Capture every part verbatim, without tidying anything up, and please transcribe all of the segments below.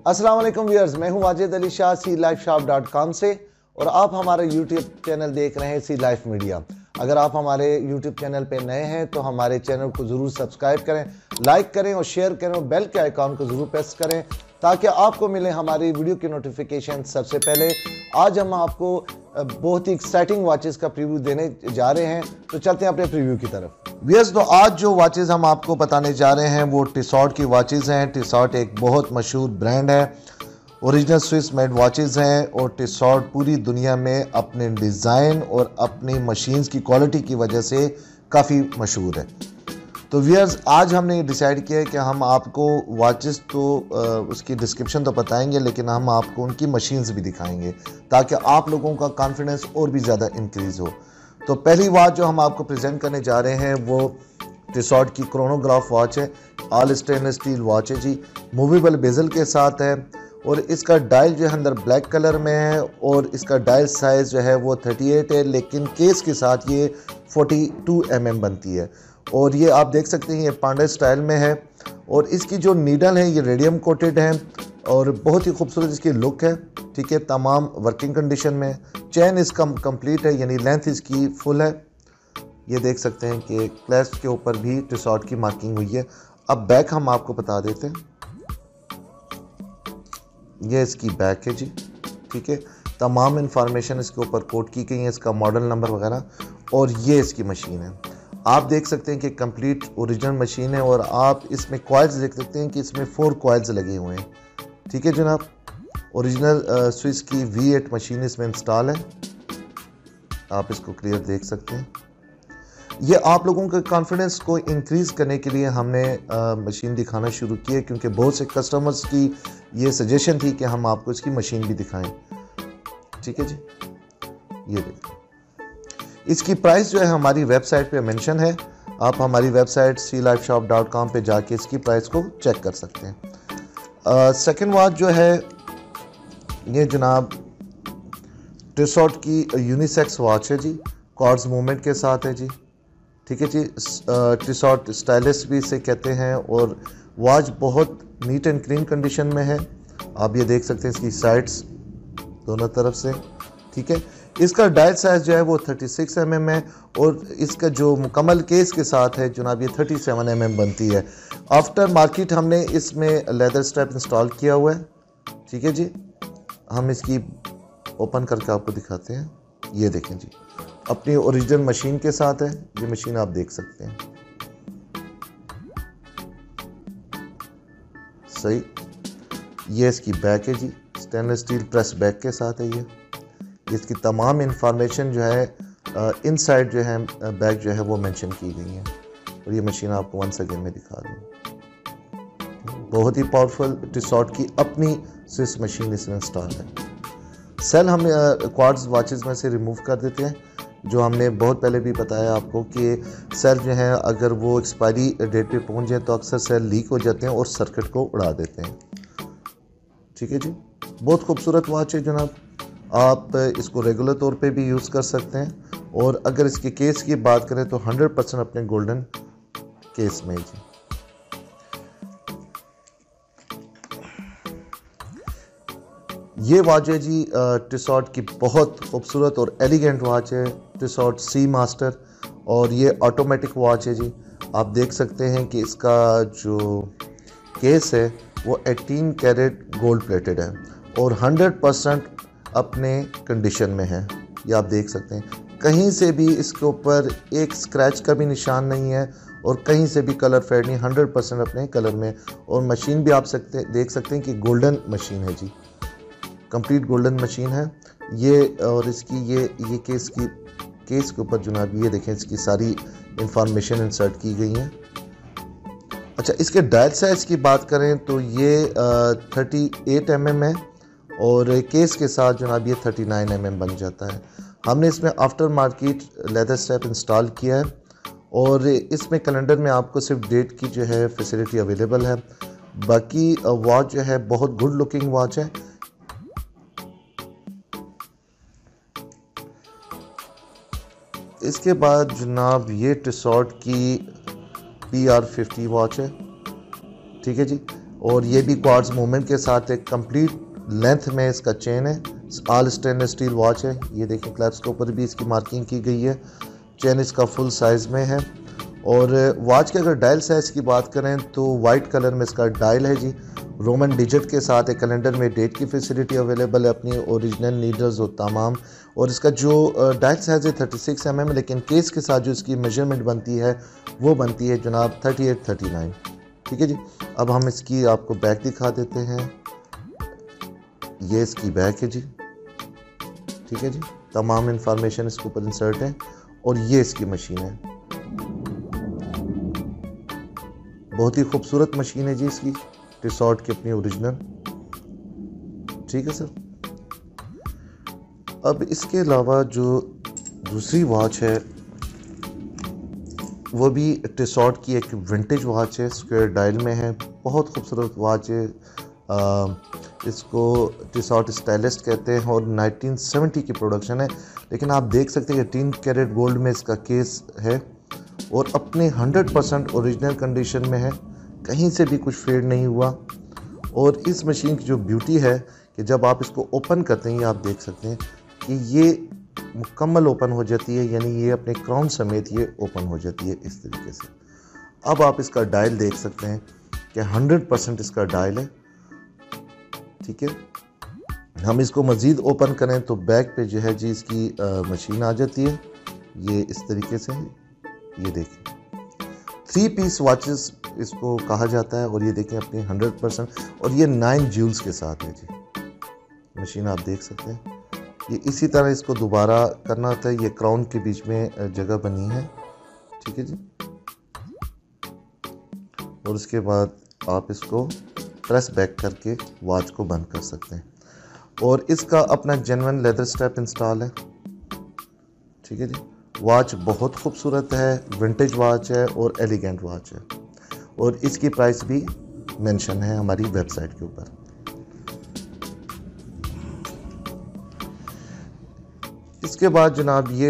अस्सलाम वालेकुम व्यूअर्स, मैं हूं Wajid Ali Shah sea life shop dot com से और आप हमारे यूट्यूब चैनल देख रहे हैं सी लाइफ मीडिया। अगर आप हमारे यूट्यूब चैनल पे नए हैं तो हमारे चैनल को ज़रूर सब्सक्राइब करें, लाइक करें और शेयर करें और बेल के आइकॉन को ज़रूर प्रेस करें ताकि आपको मिले हमारी वीडियो की नोटिफिकेशन सबसे पहले। आज हम आपको बहुत ही एक्साइटिंग वॉचेस का प्रीव्यू देने जा रहे हैं, तो चलते हैं अपने प्रीव्यू की तरफ। व्यूअर्स, तो आज जो वॉचेस हम आपको बताने जा रहे हैं वो टिसॉट की वॉचेस हैं। टिसॉट एक बहुत मशहूर ब्रांड है, ओरिजिनल स्विस मेड वॉचेस हैं और टिसॉट पूरी दुनिया में अपने डिज़ाइन और अपनी मशीन्स की क्वालिटी की वजह से काफ़ी मशहूर है। तो व्यूअर्स, आज हमने डिसाइड किया है कि हम आपको वॉचेस तो आ, उसकी डिस्क्रिप्शन तो बताएंगे, लेकिन हम आपको उनकी मशीन्स भी दिखाएंगे ताकि आप लोगों का कॉन्फिडेंस और भी ज़्यादा इंक्रीज़ हो। तो पहली वॉच जो हम आपको प्रेजेंट करने जा रहे हैं वो टिसॉट की क्रोनोग्राफ वॉच है। ऑल स्टेनलेस स्टील वॉच है जी, मूवेबल बेजल के साथ है और इसका डायल जो है अंदर ब्लैक कलर में है और इसका डायल साइज़ जो है वो अड़तीस है, लेकिन केस के साथ ये बयालीस एम एम बनती है और ये आप देख सकते हैं ये पांडे स्टाइल में है और इसकी जो नीडल है ये रेडियम कोटेड है और बहुत ही खूबसूरत इसकी लुक है। ठीक है, तमाम वर्किंग कंडीशन में। चैन इसका कंप्लीट है, यानी लेंथ इसकी फुल है। ये देख सकते हैं कि क्लैस्प के ऊपर भी टिसॉट की मार्किंग हुई है। अब बैक हम आपको बता देते हैं, ये इसकी बैक है जी। ठीक है, तमाम इंफॉर्मेशन इसके ऊपर कोट की गई है, इसका मॉडल नंबर वगैरह, और ये इसकी मशीन है। आप देख सकते हैं कि कंप्लीट ओरिजिनल मशीन है और आप इसमें कॉइल्स देख सकते हैं कि इसमें फोर कॉइल्स लगे हुए हैं। ठीक है जनाब, ओरिजिनल स्विस की वी एट मशीन इसमें इंस्टॉल है, आप इसको क्लियर देख सकते हैं। ये आप लोगों के कॉन्फिडेंस को इंक्रीज़ करने के लिए हमने आ, मशीन दिखाना शुरू की है, क्योंकि बहुत से कस्टमर्स की ये सजेशन थी कि हम आपको इसकी मशीन भी दिखाएं। ठीक है जी, ये देखिए इसकी प्राइस जो है हमारी वेबसाइट पे मेंशन है, आप हमारी website sea life shop dot com पर जाके इसकी प्राइस को चेक कर सकते हैं। सेकेंड वॉच जो है ये जनाब टिसॉट की यूनिसेक्स वॉच है जी, कॉर्ड्स मूवमेंट के साथ है जी। ठीक है जी, टिसॉट स्टाइलिश भी इसे कहते हैं और वॉच बहुत नीट एंड क्लीन कंडीशन में है। आप ये देख सकते हैं इसकी साइड्स दोनों तरफ से। ठीक है, इसका डायल साइज जो है वो छत्तीस एम एम है और इसका जो मुकम्मल केस के साथ है जनाब ये सैंतीस एम एम बनती है। आफ्टर मार्केट हमने इसमें लेदर स्ट्रैप इंस्टॉल किया हुआ है। ठीक है जी, हम इसकी ओपन करके आपको दिखाते हैं। ये देखें जी, अपनी ओरिजिनल मशीन के साथ है, ये मशीन आप देख सकते हैं। सही, ये इसकी बैक है जी, स्टेनलेस स्टील प्रेस बैक के साथ है। ये इसकी तमाम इंफॉर्मेशन जो है इनसाइड जो है बैक जो है वो मेंशन की गई है और ये मशीन आपको वन सेकेंड में दिखा दूँ। बहुत ही पावरफुल टिसॉट की अपनी स्विस मशीन इसमें इंस्टॉल है। सेल हम क्वार्ट्ज वॉचेस में से रिमूव कर देते हैं, जो हमने बहुत पहले भी बताया आपको कि सेल जो है अगर वो एक्सपायरी डेट पे पहुंच जाए तो अक्सर सेल लीक हो जाते हैं और सर्किट को उड़ा देते हैं। ठीक है जी, बहुत खूबसूरत वॉच है जनाब, आप इसको रेगुलर तौर पे भी यूज़ कर सकते हैं और अगर इसके केस की बात करें तो हंड्रेड परसेंट अपने गोल्डन केस में जी। ये वॉच है जी टिसॉट की बहुत खूबसूरत और एलिगेंट वॉच है, टिसॉट सी मास्टर, और ये ऑटोमेटिक वॉच है जी। आप देख सकते हैं कि इसका जो केस है वो अठारह कैरेट गोल्ड प्लेटेड है और हंड्रेड परसेंट अपने कंडीशन में है। ये आप देख सकते हैं, कहीं से भी इसके ऊपर एक स्क्रैच का भी निशान नहीं है और कहीं से भी कलर फेड नहीं, हंड्रेड परसेंट अपने कलर में। और मशीन भी आप सकते देख सकते हैं कि गोल्डन मशीन है जी, कंप्लीट गोल्डन मशीन है ये। और इसकी ये ये केस की केस के ऊपर जनाब ये देखें इसकी सारी इंफॉर्मेशन इंसर्ट की गई है। अच्छा, इसके डायल साइज़ की बात करें तो ये थर्टी एट एम एम है और केस के साथ जनाब ये थर्टी नाइन एम एम बन जाता है। हमने इसमें after market leather strap install किया है और इसमें कैलेंडर में आपको सिर्फ डेट की जो है फैसिलिटी अवेलेबल है। बाकी वॉच जो है बहुत गुड लुकिंग वॉच है। इसके बाद जनाब ये टिसॉट की पी आर फिफ्टी वॉच है। ठीक है जी, और ये भी क्वार्ट्ज मूवमेंट के साथ एक कंप्लीट लेंथ में इसका चेन है। ऑल स्टेनलेस स्टील वॉच है। ये देखें क्लैप्स के ऊपर भी इसकी मार्किंग की गई है। चेन इसका फुल साइज़ में है। और वॉच के अगर डायल साइज़ की बात करें तो वाइट कलर में इसका डायल है जी। रोमन डिजिट के साथ एक कैलेंडर में डेट की फैसिलिटी अवेलेबल है, अपनी ओरिजिनल नीडल्स और तमाम। और इसका जो डायल साइज़ है थर्टी सिक्स एम एम, लेकिन केस के साथ जो इसकी मेजरमेंट बनती है वो बनती है जनाब थर्टी एट थर्टी नाइन। ठीक है जी। अब हम इसकी आपको बैक दिखा देते हैं। ये इसकी बैक है जी। ठीक है जी। तमाम इंफॉर्मेशन इसके ऊपर इंसर्ट है। और ये इसकी मशीन है। बहुत ही खूबसूरत मशीन है जी इसकी, टिसॉट की अपनी ओरिजिनल। ठीक है सर। अब इसके अलावा जो दूसरी वॉच है वो भी टिसॉट की एक विंटेज वॉच है, स्क्वायर डायल में है। बहुत खूबसूरत वॉच है। आ, इसको टिसॉट स्टाइलिस्ट कहते हैं और नाइनटीन सेवेंटी की प्रोडक्शन है। लेकिन आप देख सकते हैं कि तीन कैरेट गोल्ड में इसका केस है और अपने हंड्रेड परसेंट ओरिजिनल कंडीशन में है, कहीं से भी कुछ फेड नहीं हुआ। और इस मशीन की जो ब्यूटी है कि जब आप इसको ओपन करते हैं, ये आप देख सकते हैं कि ये मुकम्मल ओपन हो जाती है, यानी ये अपने क्राउन समेत ये ओपन हो जाती है इस तरीके से। अब आप इसका डायल देख सकते हैं कि हंड्रेड परसेंट इसका डायल है। ठीक है। हम इसको मज़ीद ओपन करें तो बैक पे जो है जी इसकी आ, मशीन आ जाती है। ये इस तरीके से, ये देखें थ्री पीस वॉचेस इसको कहा जाता है। और ये देखें अपनी हंड्रेड परसेंट, और ये नाइन जूल्स के साथ है जी मशीन, आप देख सकते हैं। ये इसी तरह इसको दोबारा करना होता है। ये क्राउन के बीच में जगह बनी है। ठीक है जी। और उसके बाद आप इसको प्रेस बैक करके वॉच को बंद कर सकते हैं। और इसका अपना जेन्युइन लेदर स्ट्रैप इंस्टॉल है। ठीक है जी। वॉच बहुत खूबसूरत है, विंटेज वॉच है और एलिगेंट वॉच है। और इसकी प्राइस भी मेंशन है हमारी वेबसाइट के ऊपर। इसके बाद जनाब ये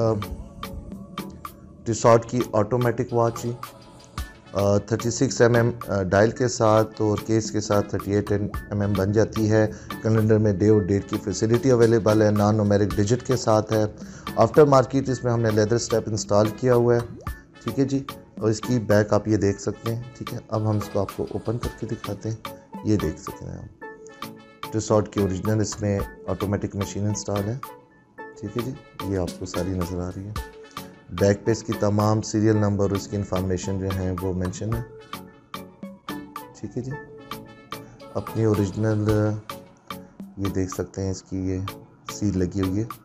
टिसॉट की ऑटोमेटिक वॉच ही thirty six M M dial के साथ और केस के साथ थर्टी एट एम एम बन जाती है। कैलेंडर में डे और डेट की फैसिलिटी अवेलेबल है। नॉन न्यूमेरिक डिजिट के साथ है। आफ्टर मार्केट इसमें हमने लेदर स्ट्रैप इंस्टॉल किया हुआ है। ठीक है जी। और इसकी बैक आप ये देख सकते हैं। ठीक है। अब हम इसको आपको ओपन करके दिखाते हैं। ये देख सकते हैं आप, टिसॉट की ओरिजिनल इसमें ऑटोमेटिक मशीन इंस्टॉल है। ठीक है जी। ये आपको सारी नज़र आ रही है। बैक पे इसकी तमाम सीरियल नंबर और इसकी इंफॉर्मेशन जो है वो मेंशन है। ठीक है जी। अपनी ओरिजिनल ये देख सकते हैं, इसकी ये सील लगी हुई है।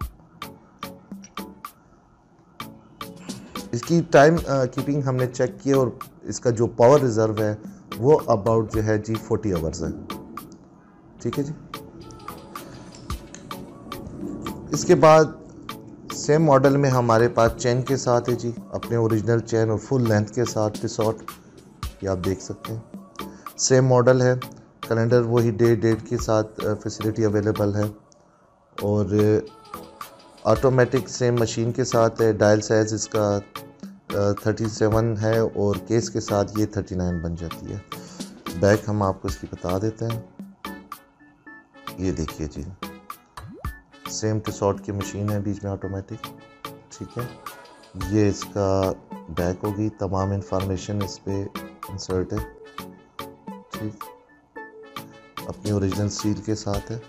इसकी टाइम कीपिंग हमने चेक किया और इसका जो पावर रिजर्व है वो अबाउट जो है जी फोर्टी आवर्स है। ठीक है जी। इसके बाद सेम मॉडल में हमारे पास चेन के साथ है जी, अपने ओरिजिनल चेन और फुल लेंथ के साथ टिसॉट, ये आप देख सकते हैं। सेम मॉडल है। कैलेंडर वही डे डेट के साथ फैसिलिटी अवेलेबल है। और ऑटोमेटिक सेम मशीन के साथ है। डायल साइज़ इसका थर्टी सेवन है और केस के साथ ये थर्टी नाइन बन जाती है। बैक हम आपको इसकी बता देते हैं। ये देखिए जी, सेम टिसॉट की मशीन है, बीच में ऑटोमेटिक। ठीक है। ये इसका बैक होगी, तमाम इंफॉर्मेशन इस पे इंसर्ट है। ठीक। अपनी ओरिजिनल सील के साथ है।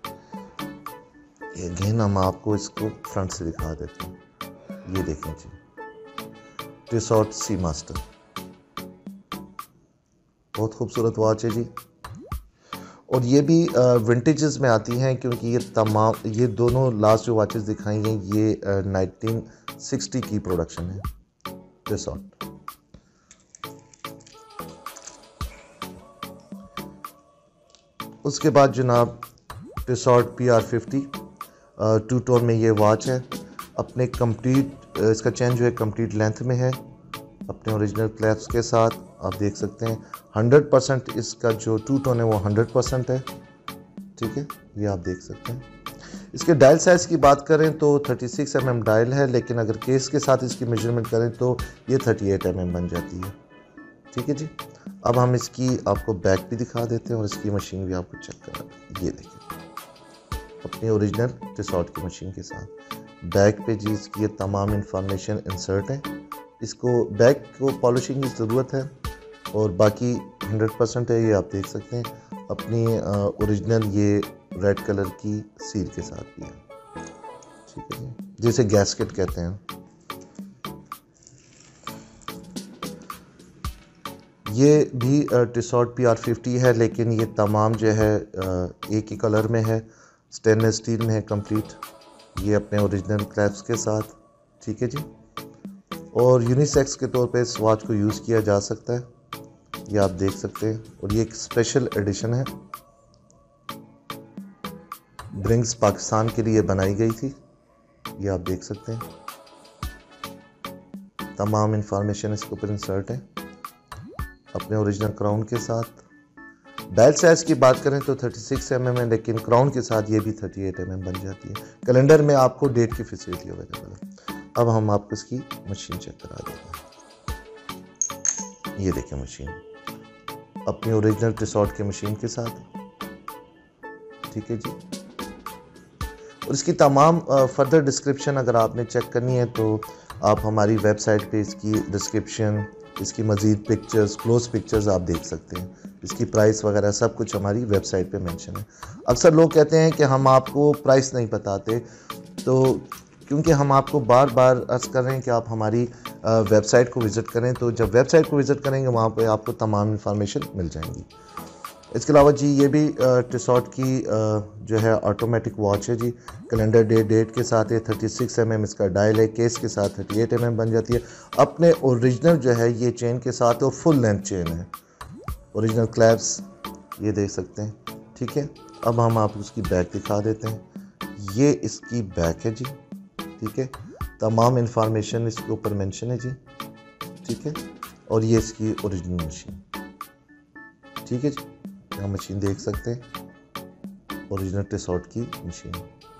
ये अगेन हम आपको इसको फ्रंट से दिखा देते हैं। ये देखें जी, टिसॉट सी मास्टर, बहुत खूबसूरत वॉच है जी। और ये भी विंटेजेस में आती हैं, क्योंकि ये तमाम ये दोनों लास्ट जो वॉचेस दिखाई हैं ये नाइनटीन सिक्सटी की प्रोडक्शन है टिसॉट। उसके बाद जनाब Tissot P R fifty two tone में ये वॉच है। अपने कंप्लीट इसका चेन जो है कंप्लीट लेंथ में है, अपने ओरिजिनल क्लैप्स के साथ, आप देख सकते हैं। हंड्रेड परसेंट इसका जो टू टोन है वो हंड्रेड परसेंट है। ठीक है। ये आप देख सकते हैं। इसके डायल साइज़ की बात करें तो thirty six M M dial है, लेकिन अगर केस के साथ इसकी मेजरमेंट करें तो ये थर्टी एट एम एम बन जाती है। ठीक है जी। अब हम इसकी आपको बैक भी दिखा देते हैं और इसकी मशीन भी आपको चेक करा। ये देखिए अपनी ओरिजिनल टिसॉट की मशीन के साथ बैक पे जी इसकी ये तमाम इंफॉर्मेशन इंसर्ट है। इसको बैक को पॉलिशिंग की ज़रूरत है और बाकी हंड्रेड परसेंट है, ये आप देख सकते हैं। अपनी ओरिजिनल ये रेड कलर की सील के साथ भी है, ठीक है जी, जिसे गैस्केट कहते हैं। ये भी टिसॉट पी आर फिफ्टी है, लेकिन ये तमाम जो है एक ही कलर में है, स्टेनलेस स्टील में है कंप्लीट। ये अपने ओरिजिनल क्लैप्स के साथ, ठीक है जी। और यूनिसेक्स के तौर पे इस वॉच को यूज़ किया जा सकता है, ये आप देख सकते हैं। और ये एक स्पेशल एडिशन है, ड्रिंक्स पाकिस्तान के लिए बनाई गई थी, ये आप देख सकते हैं। तमाम इंफॉर्मेशन इसके ऊपर इंसर्ट है अपने ओरिजिनल क्राउन के साथ। डायल साइज की बात करें तो थर्टी सिक्स एम एम है, लेकिन क्राउन के साथ ये भी थर्टी एट एम एम बन जाती है। कैलेंडर में आपको डेट की फैसिलिटी अवेलेबल है। अब हम आपको इसकी मशीन चेक करा देते हैं। ये देखिए मशीन अपनी ओरिजिनल टिसॉट की मशीन के साथ, ठीक है जी। और इसकी तमाम फर्दर डिस्क्रिप्शन अगर आपने चेक करनी है तो आप हमारी वेबसाइट पे इसकी डिस्क्रिप्शन, इसकी मज़ीद पिक्चर्स, क्लोज पिक्चर्स आप देख सकते हैं। इसकी प्राइस वगैरह सब कुछ हमारी वेबसाइट पे मेंशन है। अक्सर लोग कहते हैं कि हम आपको प्राइस नहीं बताते, तो क्योंकि हम आपको बार बार अर्ज़ कर रहे हैं कि आप हमारी वेबसाइट को विज़िट करें, तो जब वेबसाइट को विज़िट करेंगे वहाँ पे आपको तमाम इंफॉर्मेशन मिल जाएंगी। इसके अलावा जी ये भी टिसॉट की जो है ऑटोमेटिक वॉच है जी। कैलेंडर डे डेट के साथ है, थर्टी सिक्स एम एम इसका डायल है, केस के साथ थर्टी एट एम एम बन जाती है। अपने ओरिजिनल जो है ये चेन के साथ, और फुल लेंथ चेन है, ओरिजिनल क्लैप्स ये देख सकते हैं, ठीक है। अब हम आपको उसकी बैक दिखा देते हैं। ये इसकी बैक है जी, ठीक है। तमाम इंफॉर्मेशन इसके ऊपर मेंशन है जी, ठीक है। और ये इसकी ओरिजिनल मशीन, ठीक है जी। यहाँ मशीन देख सकते हैं, ओरिजिनल टिसॉट की मशीन।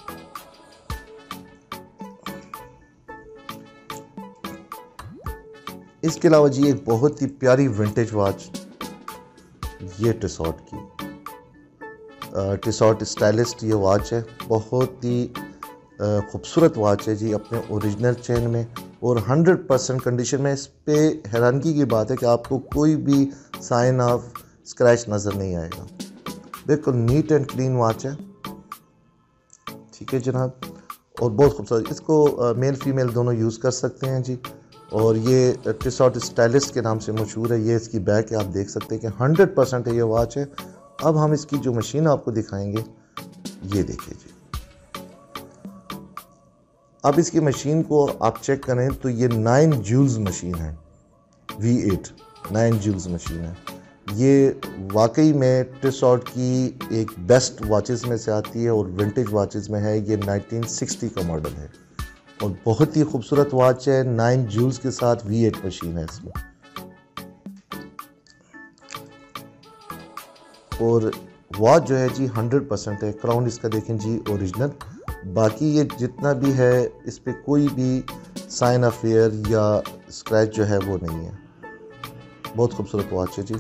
इसके अलावा जी एक बहुत ही प्यारी विंटेज वॉच, ये टिसॉट की टिसॉट स्टाइलिस्ट ये वॉच है। बहुत ही खूबसूरत वॉच है जी, अपने ओरिजिनल चेन में और हंड्रेड परसेंट कंडीशन में। इस पे हैरानगी की बात है कि आपको कोई भी साइन ऑफ स्क्रैच नज़र नहीं आएगा। बिल्कुल नीट एंड क्लीन वॉच है, ठीक है जनाब। और बहुत खूबसूरत, इसको मेल फीमेल दोनों यूज़ कर सकते हैं जी। और ये टिसॉट स्टाइलिस्ट के नाम से मशहूर है। ये इसकी बैक है, आप देख सकते हैं कि हंड्रेड परसेंट है ये वॉच है। अब हम इसकी जो मशीन आपको दिखाएंगे, ये देखिए जी। अब इसकी मशीन को आप चेक करें तो ये नाइन जूल्स मशीन है, V eight nine jewels machine है। ये वाकई में टिसॉट की एक बेस्ट वॉचेस में से आती है और विंटेज वॉचेस में है। ये नाइनटीन सिक्सटी का मॉडल है और बहुत ही खूबसूरत वॉच है। नाइन जूल्स के साथ वी एट मशीन है इसमें। और वॉच जो है जी हंड्रेड परसेंट है। क्राउन इसका देखें जी ओरिजिनल। बाकी ये जितना भी है इस पे कोई भी साइन ऑफ वेयर या स्क्रैच जो है वो नहीं है। बहुत खूबसूरत वॉच है जी।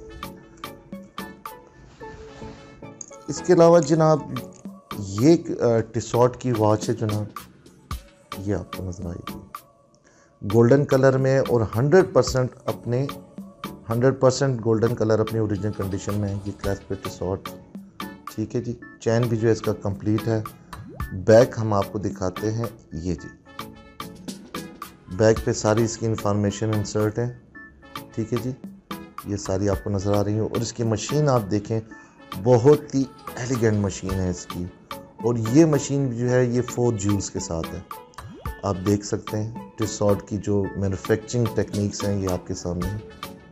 इसके अलावा जनाब ये टिसॉट की वॉच है जनाब, ये आपको नजर आएगी गोल्डन कलर में और हंड्रेड परसेंट अपने हंड्रेड परसेंट गोल्डन कलर अपनी ओरिजिनल कंडीशन में है। ये क्लैस्प पे टिसॉट, ठीक है जी। चैन भी जो है इसका कंप्लीट है। बैक हम आपको दिखाते हैं, ये जी बैक पे सारी इसकी इंफॉर्मेशन इंसर्ट है, ठीक है जी। ये सारी आपको नज़र आ रही है। और इसकी मशीन आप देखें, बहुत ही एलिगेंट मशीन है इसकी। और ये मशीन जो है ये फोर जूल्स के साथ है, आप देख सकते हैं। टिसॉट की जो मैन्युफैक्चरिंग टेक्निक्स हैं ये आपके सामने हैं।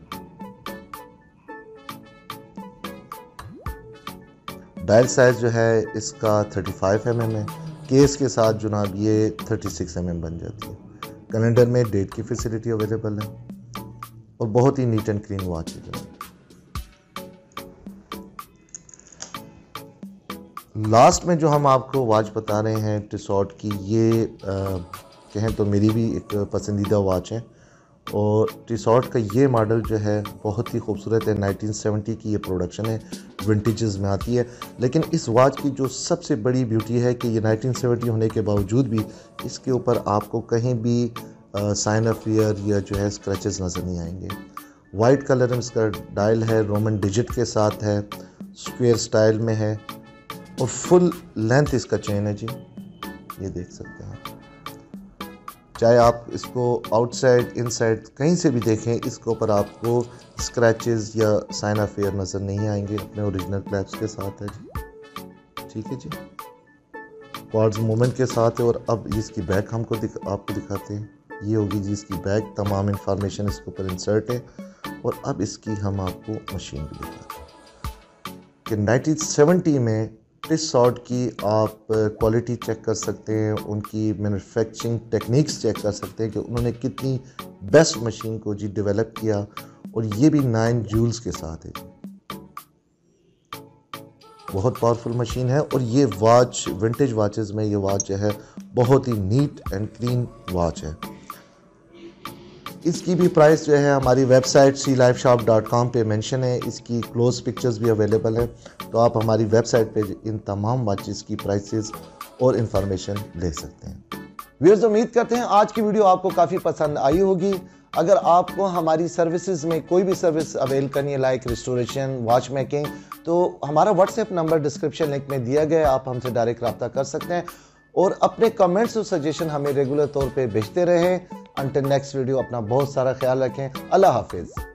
डायल साइज जो है इसका थर्टी फाइव एम एम है। केस के साथ जनाब ये थर्टी सिक्स एम एम बन जाती है। कैलेंडर में डेट की फैसिलिटी अवेलेबल है और बहुत ही नीट एंड क्लीन वॉच है जनाब। लास्ट में जो हम आपको वॉच बता रहे हैं टिसॉट की, ये आ, कहें तो मेरी भी एक पसंदीदा वॉच है और टिसॉट का ये मॉडल जो है बहुत ही खूबसूरत है। नाइनटीन सेवेंटी की ये प्रोडक्शन है, विंटेजेस में आती है। लेकिन इस वॉच की जो सबसे बड़ी ब्यूटी है कि ये नाइनटीन सेवेंटी होने के बावजूद भी इसके ऊपर आपको कहीं भी साइन ऑफ ईयर या जो है स्क्रैचेस नज़र नहीं आएंगे। वाइट कलर में इसका डायल है, रोमन डिजिट के साथ है, स्क्वायर स्टाइल में है और फुल लेंथ इसका चेन है जी, ये देख सकते हैं। चाहे आप इसको आउटसाइड इनसाइड कहीं से भी देखें, इसके ऊपर आपको स्क्रैचेस या साइन ऑफ ईयर नज़र नहीं आएंगे। अपने ओरिजिनल क्लैप्स के साथ है जी, ठीक है जी, क्वार्ट्ज मूवमेंट के साथ है। और अब इसकी बैक हमको दिख, आपको दिखाते हैं। ये होगी जी इसकी बैक, तमाम इंफॉर्मेशन इसके ऊपर इंसर्ट है। और अब इसकी हम आपको मशीन भी दिखाते हैं कि नाइनटीन सेवेंटी में टिसॉट की आप क्वालिटी चेक कर सकते हैं, उनकी मैन्युफैक्चरिंग टेक्निक्स चेक कर सकते हैं कि उन्होंने कितनी बेस्ट मशीन को जी डेवलप किया। और ये भी नाइन जूल्स के साथ है, बहुत पावरफुल मशीन है। और ये वॉच विंटेज वॉचेस में ये वॉच जो है बहुत ही नीट एंड क्लीन वॉच है। इसकी भी प्राइस जो है हमारी website sea life shop dot com पे मेंशन है। इसकी क्लोज पिक्चर्स भी अवेलेबल है, तो आप हमारी वेबसाइट पे इन तमाम वॉचेस की प्राइसेस और इंफॉर्मेशन ले सकते हैं। व्यूअर्स, उम्मीद करते हैं आज की वीडियो आपको काफ़ी पसंद आई होगी। अगर आपको हमारी सर्विसेज में कोई भी सर्विस अवेल करनी है, लाइक रिस्टोरेशन, वॉच मेकिंग, तो हमारा व्हाट्सएप नंबर डिस्क्रिप्शन लिंक में दिया गया है, आप हमसे डायरेक्ट रब्ता कर सकते हैं। और अपने कमेंट्स और सजेशन हमें रेगुलर तौर पे भेजते रहें। अंटिल नेक्स्ट वीडियो, अपना बहुत सारा ख्याल रखें। अल्लाह हाफिज़।